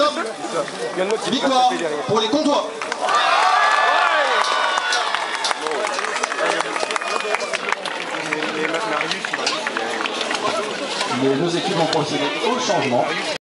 stop. Victoire pour les Comtois. Les deux équipes ont procédé au changement.